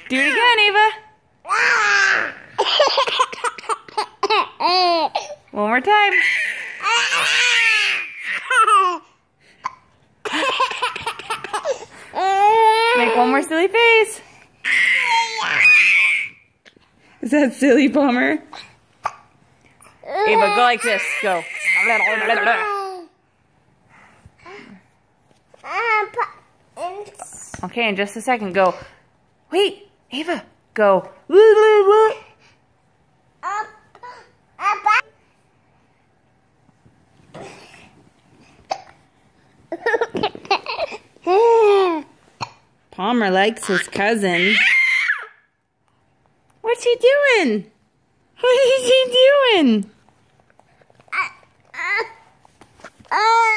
Do it again, Ava. One more time. Make one more silly face. Is that silly, Palmer? Ava, go like this. Go. Okay, in just a second, go. Wait, Ava, go. Palmer likes his cousin. What's he doing? What is he doing?